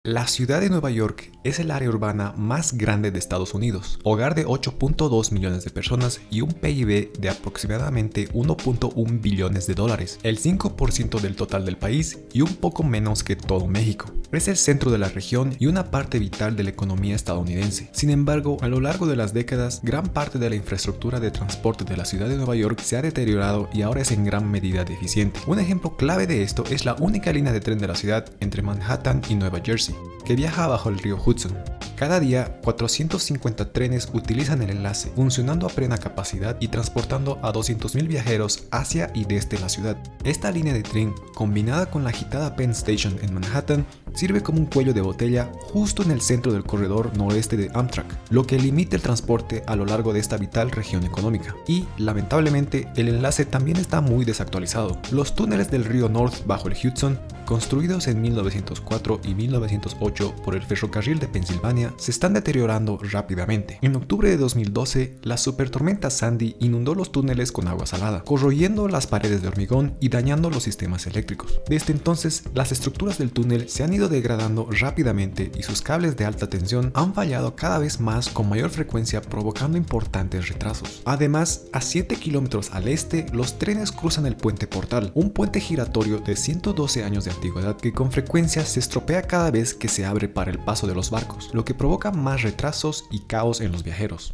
La ciudad de Nueva York es el área urbana más grande de Estados Unidos, hogar de 8.2 millones de personas y un PIB de aproximadamente 1.1 billones de dólares, el 5% del total del país y un poco menos que todo México. Es el centro de la región y una parte vital de la economía estadounidense. Sin embargo, a lo largo de las décadas, gran parte de la infraestructura de transporte de la ciudad de Nueva York se ha deteriorado y ahora es en gran medida deficiente. Un ejemplo clave de esto es la única línea de tren de la ciudad entre Manhattan y Nueva Jersey, que viaja bajo el río Hudson. Cada día, 450 trenes utilizan el enlace, funcionando a plena capacidad y transportando a 200.000 viajeros hacia y desde la ciudad. Esta línea de tren, combinada con la agitada Penn Station en Manhattan, sirve como un cuello de botella justo en el centro del corredor noreste de Amtrak, lo que limita el transporte a lo largo de esta vital región económica. Y, lamentablemente, el enlace también está muy desactualizado. Los túneles del río North bajo el Hudson, construidos en 1904 y 1908 por el ferrocarril de Pensilvania, se están deteriorando rápidamente. En octubre de 2012, la supertormenta Sandy inundó los túneles con agua salada, corroyendo las paredes de hormigón y dañando los sistemas eléctricos. Desde entonces, las estructuras del túnel se han ido degradando rápidamente y sus cables de alta tensión han fallado cada vez más con mayor frecuencia, provocando importantes retrasos. Además, a 7 kilómetros al este, los trenes cruzan el puente Portal, un puente giratorio de 112 años de antigüedad que con frecuencia se estropea cada vez que se abre para el paso de los barcos, lo que provoca más retrasos y caos en los viajeros.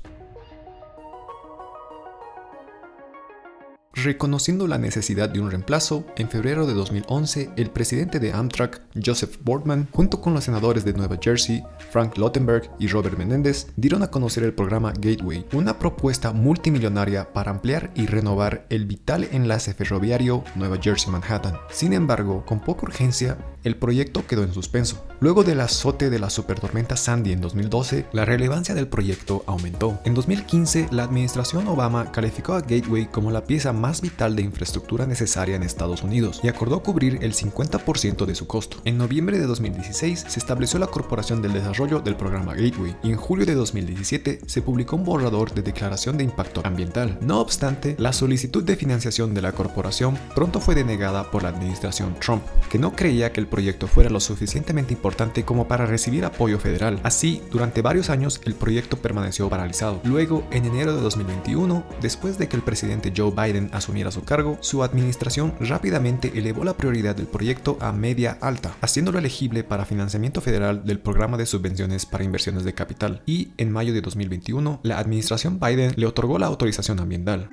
Reconociendo la necesidad de un reemplazo, en febrero de 2011, el presidente de Amtrak, Joseph Boardman, junto con los senadores de Nueva Jersey, Frank Lautenberg y Robert Menendez, dieron a conocer el programa Gateway, una propuesta multimillonaria para ampliar y renovar el vital enlace ferroviario Nueva Jersey-Manhattan. Sin embargo, con poca urgencia, el proyecto quedó en suspenso. Luego del azote de la supertormenta Sandy en 2012, la relevancia del proyecto aumentó. En 2015, la administración Obama calificó a Gateway como la pieza más vital de infraestructura necesaria en Estados Unidos y acordó cubrir el 50% de su costo. En noviembre de 2016 se estableció la Corporación del Desarrollo del programa Gateway y en julio de 2017 se publicó un borrador de declaración de impacto ambiental. No obstante, la solicitud de financiación de la corporación pronto fue denegada por la administración Trump, que no creía que el proyecto fuera lo suficientemente importante como para recibir apoyo federal. Así, durante varios años el proyecto permaneció paralizado. Luego, en enero de 2021, después de que el presidente Joe Biden asumiera su cargo, su administración rápidamente elevó la prioridad del proyecto a media-alta, haciéndolo elegible para financiamiento federal del programa de subvenciones para inversiones de capital. Y en mayo de 2021, la administración Biden le otorgó la autorización ambiental.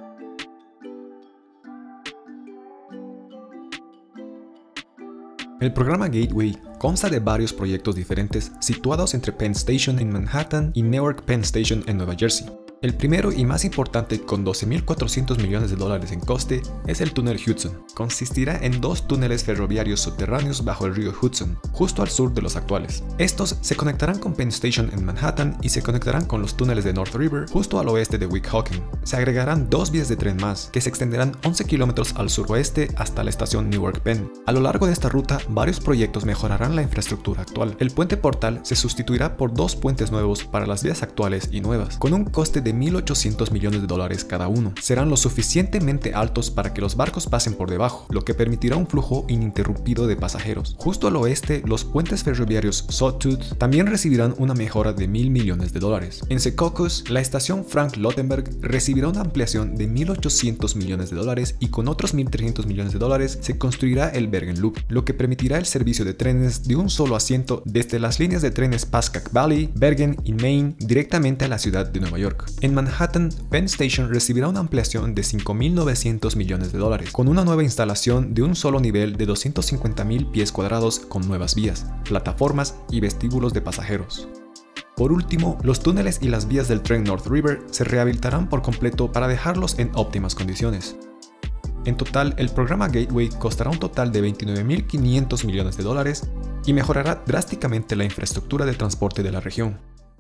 El programa Gateway consta de varios proyectos diferentes situados entre Penn Station en Manhattan y Newark Penn Station en Nueva Jersey. El primero y más importante, con 12.400 millones de dólares en coste, es el túnel Hudson. Consistirá en dos túneles ferroviarios subterráneos bajo el río Hudson, justo al sur de los actuales. Estos se conectarán con Penn Station en Manhattan y se conectarán con los túneles de North River justo al oeste de Weehawken. Se agregarán dos vías de tren más, que se extenderán 11 kilómetros al suroeste hasta la estación Newark Penn. A lo largo de esta ruta, varios proyectos mejorarán la infraestructura actual. El puente Portal se sustituirá por dos puentes nuevos para las vías actuales y nuevas, con un coste de 1.800 millones de dólares cada uno. Serán lo suficientemente altos para que los barcos pasen por debajo, lo que permitirá un flujo ininterrumpido de pasajeros. Justo al oeste, los puentes ferroviarios Sawtooth también recibirán una mejora de 1.000 millones de dólares. En Secaucus, la estación Frank Lautenberg recibirá una ampliación de 1.800 millones de dólares y con otros 1.300 millones de dólares se construirá el Bergen Loop, lo que permitirá el servicio de trenes de un solo asiento desde las líneas de trenes Pascack Valley, Bergen y Maine directamente a la ciudad de Nueva York. En Manhattan, Penn Station recibirá una ampliación de 5.900 millones de dólares, con una nueva instalación de un solo nivel de 250.000 pies cuadrados con nuevas vías, plataformas y vestíbulos de pasajeros. Por último, los túneles y las vías del tren North River se rehabilitarán por completo para dejarlos en óptimas condiciones. En total, el programa Gateway costará un total de 29.500 millones de dólares y mejorará drásticamente la infraestructura de transporte de la región.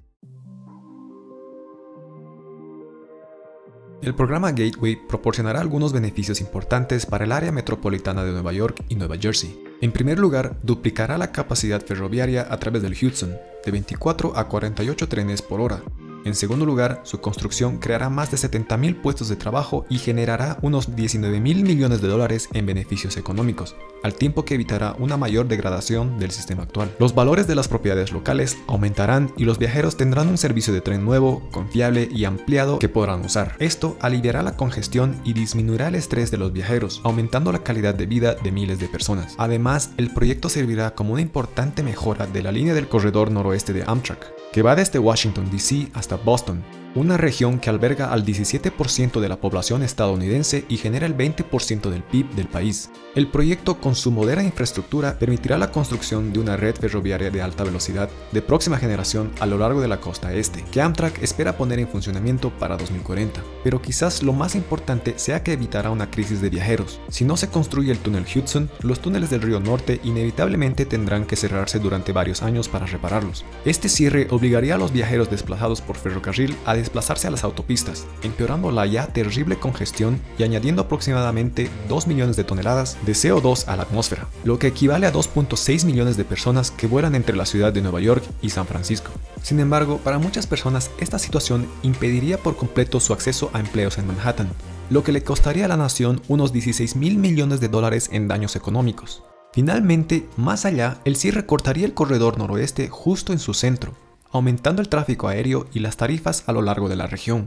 El programa Gateway proporcionará algunos beneficios importantes para el área metropolitana de Nueva York y Nueva Jersey. En primer lugar, duplicará la capacidad ferroviaria a través del Hudson, de 24 a 48 trenes por hora. En segundo lugar, su construcción creará más de 70.000 puestos de trabajo y generará unos 19.000 millones de dólares en beneficios económicos. al tiempo que evitará una mayor degradación del sistema actual. Los valores de las propiedades locales aumentarán y los viajeros tendrán un servicio de tren nuevo, confiable y ampliado que podrán usar. Esto aliviará la congestión y disminuirá el estrés de los viajeros, aumentando la calidad de vida de miles de personas. Además, el proyecto servirá como una importante mejora de la línea del corredor noroeste de Amtrak, que va desde Washington, D.C. hasta Boston, una región que alberga al 17% de la población estadounidense y genera el 20% del PIB del país. El proyecto, con su moderna infraestructura, permitirá la construcción de una red ferroviaria de alta velocidad de próxima generación a lo largo de la costa este, que Amtrak espera poner en funcionamiento para 2040. Pero quizás lo más importante sea que evitará una crisis de viajeros. Si no se construye el túnel Hudson, los túneles del Río Norte inevitablemente tendrán que cerrarse durante varios años para repararlos. Este cierre obligaría a los viajeros desplazados por ferrocarril a desplazarse a las autopistas, empeorando la ya terrible congestión y añadiendo aproximadamente 2 millones de toneladas de CO2 a la atmósfera, lo que equivale a 2.6 millones de personas que vuelan entre la ciudad de Nueva York y San Francisco. Sin embargo, para muchas personas esta situación impediría por completo su acceso a empleos en Manhattan, lo que le costaría a la nación unos 16.000 millones de dólares en daños económicos. Finalmente, más allá, el cierre cortaría el corredor noroeste justo en su centro, aumentando el tráfico aéreo y las tarifas a lo largo de la región.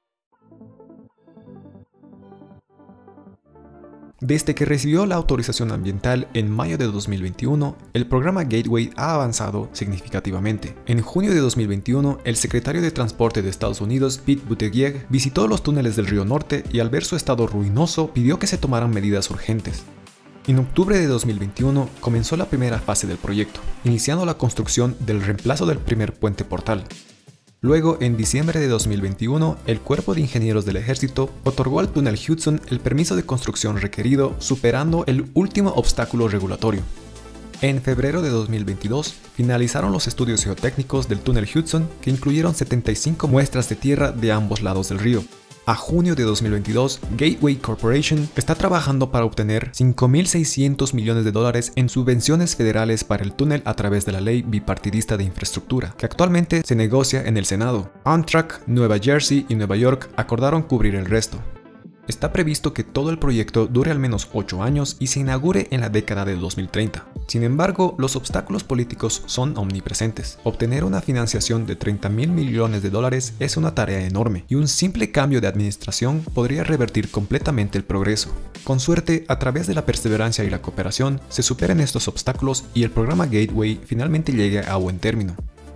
Desde que recibió la autorización ambiental en mayo de 2021, el programa Gateway ha avanzado significativamente. En junio de 2021, el secretario de Transporte de Estados Unidos, Pete Buttigieg, visitó los túneles del Río Norte y al ver su estado ruinoso, pidió que se tomaran medidas urgentes. En octubre de 2021 comenzó la primera fase del proyecto, iniciando la construcción del reemplazo del primer puente portal. Luego, en diciembre de 2021, el Cuerpo de Ingenieros del Ejército otorgó al túnel Hudson el permiso de construcción requerido, superando el último obstáculo regulatorio. En febrero de 2022, finalizaron los estudios geotécnicos del túnel Hudson, que incluyeron 75 muestras de tierra de ambos lados del río. A junio de 2022, Gateway Corporation está trabajando para obtener $5.600 millones en subvenciones federales para el túnel a través de la Ley Bipartidista de Infraestructura, que actualmente se negocia en el Senado. Amtrak, Nueva Jersey y Nueva York acordaron cubrir el resto. Está previsto que todo el proyecto dure al menos 8 años y se inaugure en la década de 2030. Sin embargo, los obstáculos políticos son omnipresentes. Obtener una financiación de $30.000 millones es una tarea enorme, y un simple cambio de administración podría revertir completamente el progreso. Con suerte, a través de la perseverancia y la cooperación, se superen estos obstáculos y el programa Gateway finalmente llegue a buen término.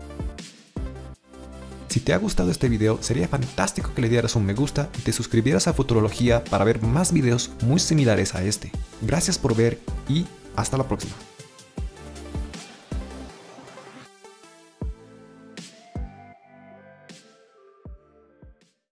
Si te ha gustado este video, sería fantástico que le dieras un me gusta y te suscribieras a Futurología para ver más videos muy similares a este. Gracias por ver y hasta la próxima.